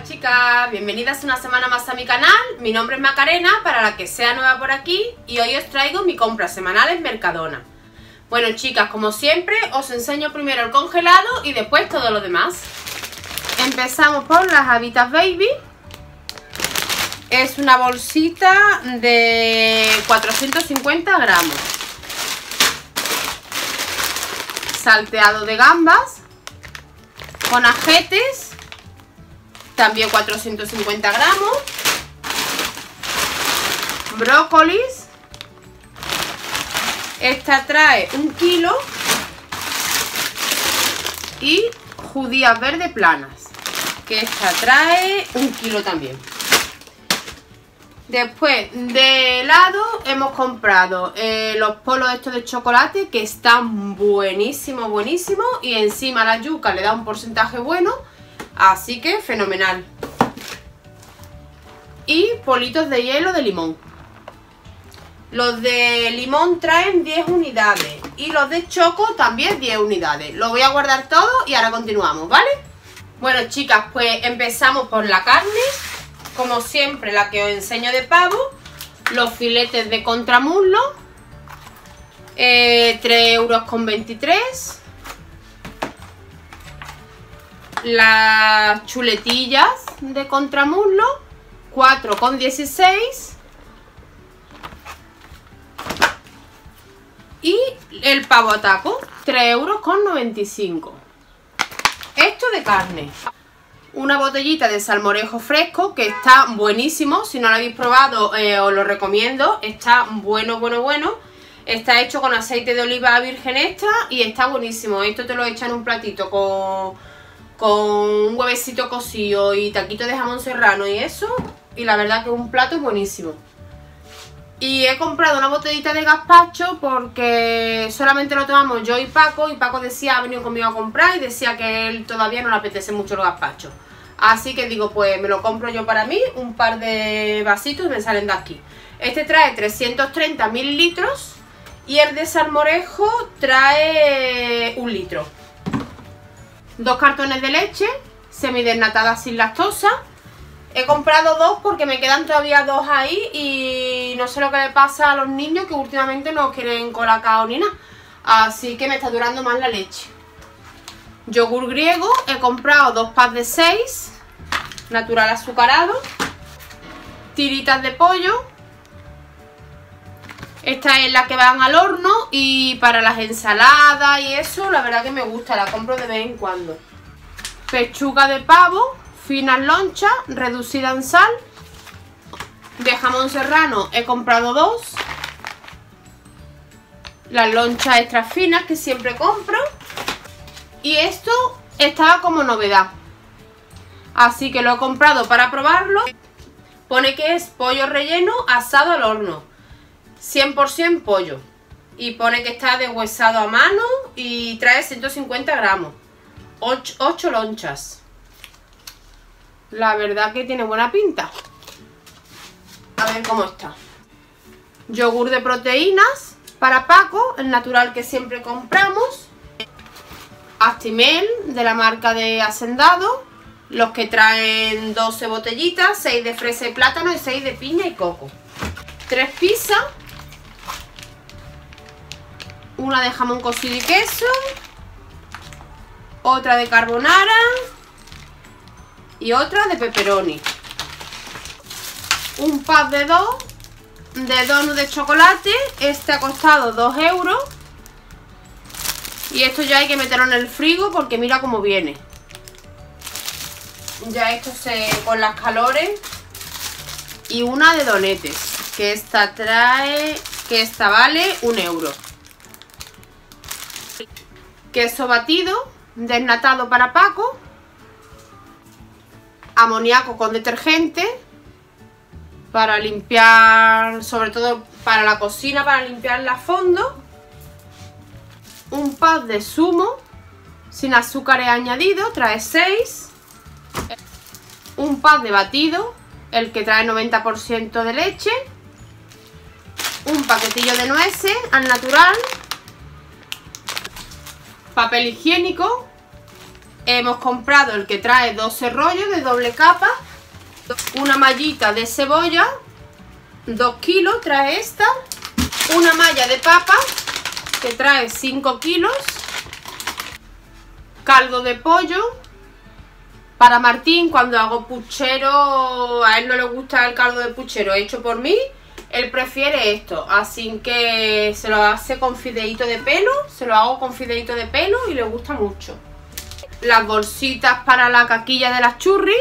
Hola chicas, bienvenidas una semana más a mi canal. Mi nombre es Macarena, para la que sea nueva por aquí, y hoy os traigo mi compra semanal en Mercadona. Bueno chicas, como siempre os enseño primero el congelado y después todo lo demás. Empezamos por las Habitas Baby. Es una bolsita de 450 gramos. Salteado de gambas con ajetes, también 450 gramos. Brócolis, esta trae 1 kilo. Y judías verdes planas, que esta trae 1 kilo también. Después de helado hemos comprado los polos estos de chocolate, que están buenísimos, buenísimos. Y encima la yuca le da un porcentaje bueno, así que fenomenal. Y politos de hielo de limón. Los de limón traen 10 unidades y los de choco también 10 unidades. Lo voy a guardar todo y ahora continuamos, ¿vale? Bueno chicas, pues empezamos por la carne. Como siempre, la que os enseño de pavo. Los filetes de contramuslo, 3,23 €. Las chuletillas de contramuslo, 4,16 €. Y el pavo a taco, 3,95 €. Esto de carne. Una botellita de salmorejo fresco, que está buenísimo. Si no lo habéis probado, os lo recomiendo. Está bueno, bueno, bueno. Está hecho con aceite de oliva virgen extra y está buenísimo. Esto te lo echan en un platito con un huevecito cocido y taquito de jamón serrano y eso. Y la verdad que es un plato buenísimo. Y he comprado una botellita de gazpacho porque solamente lo tomamos yo y Paco. Y Paco decía, ha venido conmigo a comprar y decía que él todavía no le apetece mucho el gazpacho. Así que digo, pues me lo compro yo para mí, un par de vasitos y me salen de aquí. Este trae 330 mililitros y el de salmorejo trae 1 litro. 2 cartones de leche semidesnatada sin lactosa. He comprado 2 porque me quedan todavía 2 ahí y no sé lo que le pasa a los niños, que últimamente no quieren colacao ni nada. Así que me está durando más la leche. Yogur griego, he comprado 2 packs de 6, natural azucarado. Tiritas de pollo. Esta es la que van al horno y para las ensaladas y eso, la verdad que me gusta, la compro de vez en cuando. Pechuga de pavo, finas lonchas, reducida en sal. De jamón serrano he comprado 2. Las lonchas extra finas que siempre compro. Y esto estaba como novedad, así que lo he comprado para probarlo. Pone que es pollo relleno asado al horno, 100% pollo. Y pone que está deshuesado a mano y trae 150 gramos, 8 lonchas. La verdad que tiene buena pinta. A ver cómo está. Yogur de proteínas para Paco, el natural que siempre compramos. Actimel de la marca de Hacendado. Los que traen 12 botellitas, 6 de fresa y plátano y 6 de piña y coco. 3 pizzas. Una de jamón cocido y queso. Otra de carbonara. Y otra de pepperoni. Un pack de 2 de donut de chocolate. Este ha costado 2 €. Y esto ya hay que meterlo en el frigo porque mira cómo viene. Ya esto con las calores. Y una de donetes, que esta vale 1 €. Queso batido desnatado para Paco. Amoníaco con detergente para limpiar, sobre todo para la cocina, para limpiar la fondo. Un pack de zumo sin azúcares añadidos, trae 6. Un pack de batido, el que trae 90% de leche. Un paquetillo de nueces al natural. Papel higiénico. Hemos comprado el que trae 12 rollos de doble capa, una mallita de cebolla, 2 kilos trae esta, una malla de papa que trae 5 kilos, caldo de pollo. Para Martín, cuando hago puchero, a él no le gusta el caldo de puchero hecho por mí, él prefiere esto, así que se lo hace con fideíto de pelo, se lo hago con fideíto de pelo y le gusta mucho. Las bolsitas para la caquilla de las churris,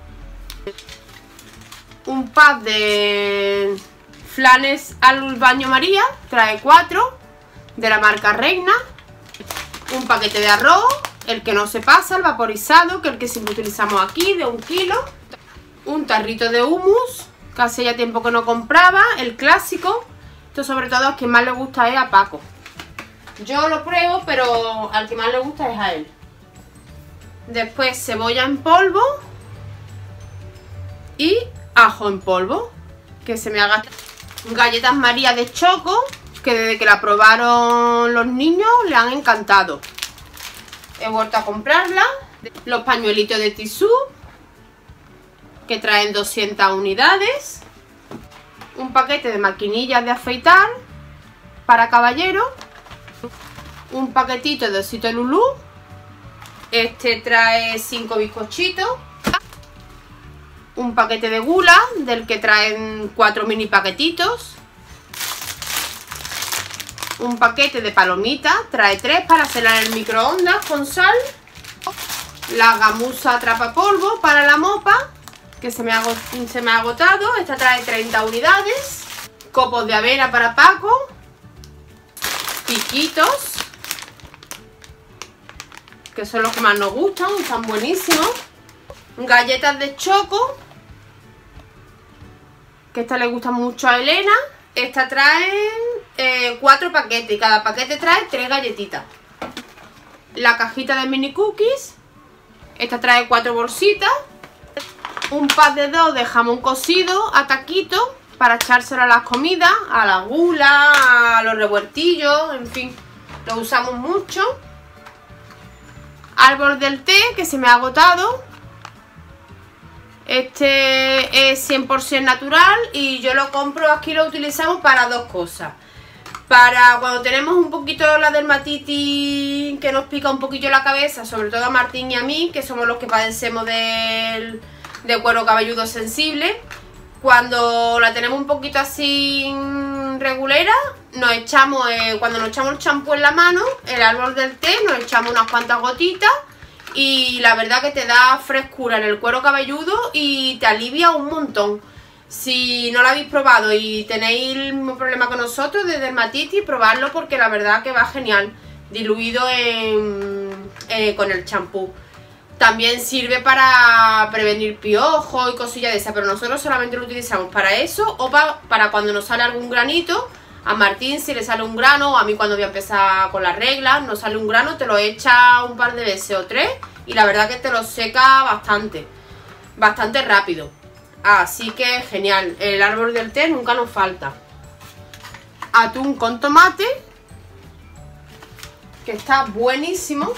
un pack de flanes al baño María, trae 4, de la marca Reina, un paquete de arroz, el que no se pasa, el vaporizado, que es el que siempre utilizamos aquí, de 1 kilo, un tarrito de hummus, que hace ya tiempo que no compraba, el clásico. Esto sobre todo a quien más le gusta es a Paco. Yo lo pruebo, pero al que más le gusta es a él. Después cebolla en polvo y ajo en polvo, que se me haga. Galletas María de choco, que desde que la probaron los niños le han encantado. He vuelto a comprarla. Los pañuelitos de tisú, que traen 200 unidades. Un paquete de maquinillas de afeitar para caballero. Un paquetito de osito Lulú. Este trae 5 bizcochitos. Un paquete de gula, del que traen 4 mini paquetitos. Un paquete de palomitas, trae 3 para hacerla en el microondas con sal. La gamuza atrapapolvo para la mopa, que se me ha agotado. Esta trae 30 unidades. Copos de avena para Paco. Piquitos, que son los que más nos gustan, están buenísimos. Galletas de choco, que esta le gusta mucho a Elena. Esta trae 4 paquetes y cada paquete trae 3 galletitas. La cajita de mini cookies, esta trae 4 bolsitas. Un pack de 2 de jamón cocido a taquito para echárselo a las comidas, a la gula, a los revueltillos, en fin, lo usamos mucho. Árbol del té, que se me ha agotado. Este es 100% natural y yo lo compro, aquí lo utilizamos para 2 cosas. Para cuando tenemos un poquito la dermatitis, que nos pica un poquillo la cabeza, sobre todo a Martín y a mí, que somos los que padecemos de cuero cabelludo sensible. Cuando la tenemos un poquito así regulera, nos echamos, cuando nos echamos el champú en la mano, el árbol del té, nos echamos unas cuantas gotitas. Y la verdad que te da frescura en el cuero cabelludo y te alivia un montón. Si no lo habéis probado y tenéis el mismo problema que nosotros de dermatitis, probadlo porque la verdad que va genial, diluido con el champú. También sirve para prevenir piojos y cosillas de esas, pero nosotros solamente lo utilizamos para eso o para cuando nos sale algún granito. A Martín si le sale un grano, o a mí cuando voy a empezar con las reglas, nos sale un grano, te lo echa un par de veces o 3 y la verdad que te lo seca bastante rápido. Así que genial, el árbol del té nunca nos falta. Atún con tomate, que está buenísimo.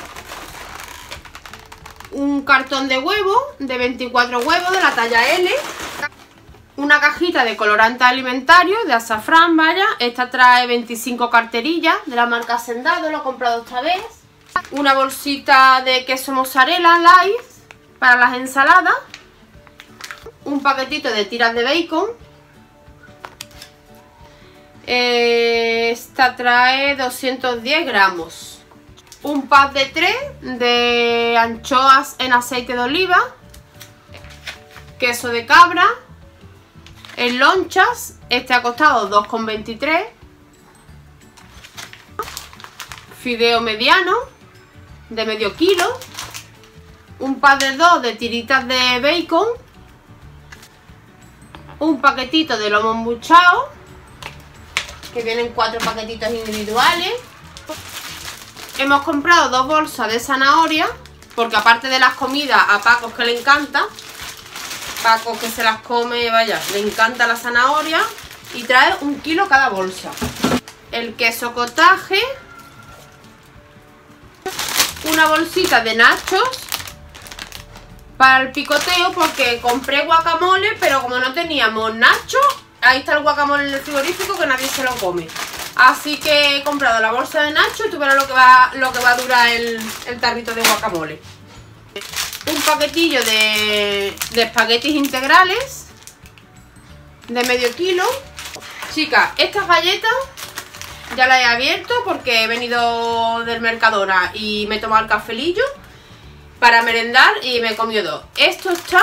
Un cartón de huevo, de 24 huevos de la talla L. Una cajita de colorante alimentario de azafrán, vaya. Esta trae 25 carterillas de la marca Hacendado, lo he comprado esta vez. Una bolsita de queso mozzarella light para las ensaladas. Un paquetito de tiras de bacon. Esta trae 210 gramos. Un pack de 3 de anchoas en aceite de oliva. Queso de cabra. En lonchas, este ha costado 2,23. Fideo mediano de medio kilo. Un pack de 2 de tiritas de bacon. Un paquetito de lomo embuchado, que vienen 4 paquetitos individuales. Hemos comprado 2 bolsas de zanahoria, porque aparte de las comidas a Paco que le encanta, Paco que se las come, vaya, le encanta la zanahoria, y trae 1 kilo cada bolsa. El queso cottage, una bolsita de nachos para el picoteo, porque compré guacamole, pero como no teníamos nachos, ahí está el guacamole en el frigorífico que nadie se lo come. Así que he comprado la bolsa de nachos y tú verás lo que va a durar el tarrito de guacamole. Un paquetillo de espaguetis integrales de medio kilo. Chicas, estas galletas ya las he abierto porque he venido del Mercadona y me he tomado el cafelillo para merendar y me he comido dos. Esto está...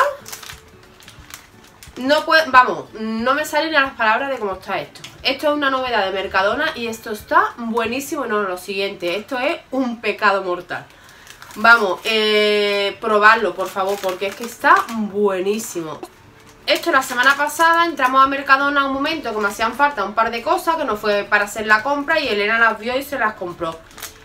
no me salen ni las palabras de cómo está esto. Esto es una novedad de Mercadona y esto está buenísimo. No, lo siguiente, esto es un pecado mortal. Vamos, probarlo por favor, porque es que está buenísimo. Esto la semana pasada entramos a Mercadona un momento que me hacían falta un par de cosas, que no fue para hacer la compra, y Elena las vio y se las compró.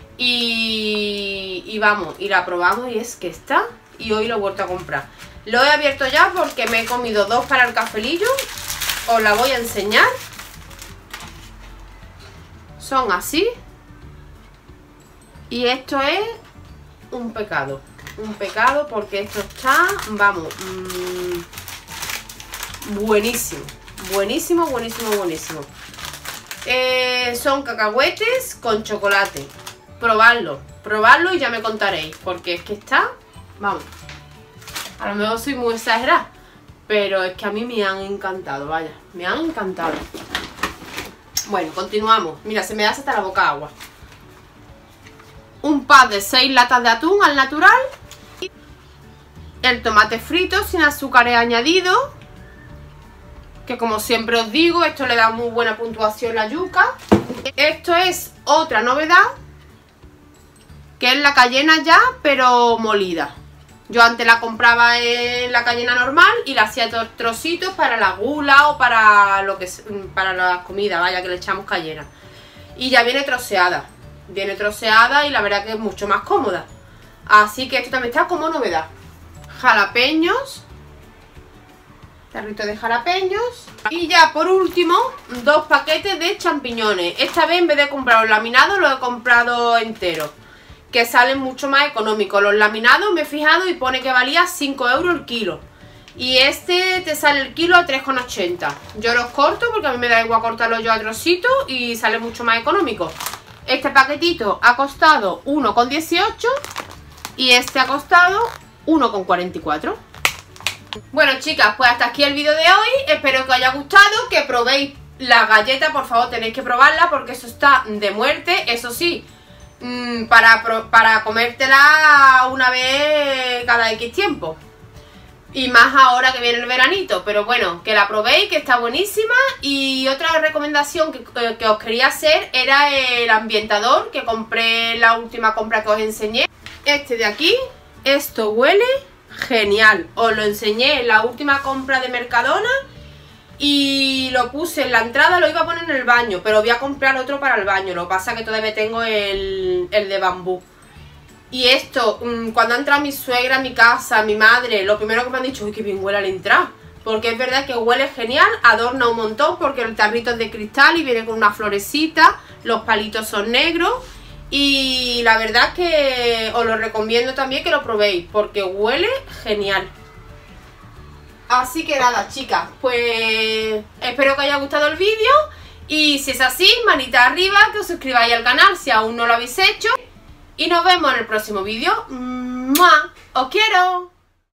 Y vamos, y la probamos y es que está, y hoy lo he vuelto a comprar. Lo he abierto ya porque me he comido dos para el cafelillo. Os la voy a enseñar. Son así. Y esto es un pecado. Un pecado porque esto está, vamos, buenísimo. Buenísimo, buenísimo, buenísimo. Son cacahuetes con chocolate. Probadlo y ya me contaréis. Porque es que está, vamos. A lo mejor soy muy exagerada, pero es que a mí me han encantado, vaya, me han encantado. Bueno, continuamos. Mira, se me hace hasta la boca agua. Un pack de 6 latas de atún al natural. El tomate frito sin azúcares añadidos, que como siempre os digo, esto le da muy buena puntuación a la yuca. Esto es otra novedad, que es la cayena ya, pero molida. Yo antes la compraba en la cayena normal y la hacía trocitos para la gula o para lo que para la comida, vaya, que le echamos cayena. Y ya viene troceada. Viene troceada y la verdad que es mucho más cómoda. Así que esto también está como novedad. Jalapeños. Tarrito de jalapeños. Y ya por último, 2 paquetes de champiñones. Esta vez en vez de comprarlos laminados, los he comprado enteros, que salen mucho más económicos. Los laminados me he fijado y pone que valía 5 euros el kilo. Y este te sale el kilo a 3,80. Yo los corto porque a mí me da igual cortarlos yo a trocitos y sale mucho más económico. Este paquetito ha costado 1,18 y este ha costado 1,44. Bueno, chicas, pues hasta aquí el vídeo de hoy. Espero que os haya gustado, que probéis la galleta. Por favor, tenéis que probarla porque eso está de muerte. Eso sí, para comértela una vez cada X tiempo. Y más ahora que viene el veranito. Pero bueno, que la probéis, que está buenísima. Y otra recomendación que os quería hacer era el ambientador que compré en la última compra que os enseñé. Este de aquí. Esto huele genial. Os lo enseñé en la última compra de Mercadona y lo puse en la entrada. Lo iba a poner en el baño, pero voy a comprar otro para el baño. Lo que pasa es que todavía tengo el de bambú. Y esto, cuando ha entrado mi suegra a mi casa, mi madre, lo primero que me han dicho es que bien huele al entrar. Porque es verdad que huele genial, adorna un montón porque el tarrito es de cristal y viene con una florecita, los palitos son negros. Y la verdad es que os lo recomiendo también que lo probéis porque huele genial. Así que nada, chicas, pues espero que os haya gustado el vídeo. Y si es así, manita arriba, que os suscribáis al canal si aún no lo habéis hecho. Y nos vemos en el próximo vídeo. ¡Mua! ¡Os quiero!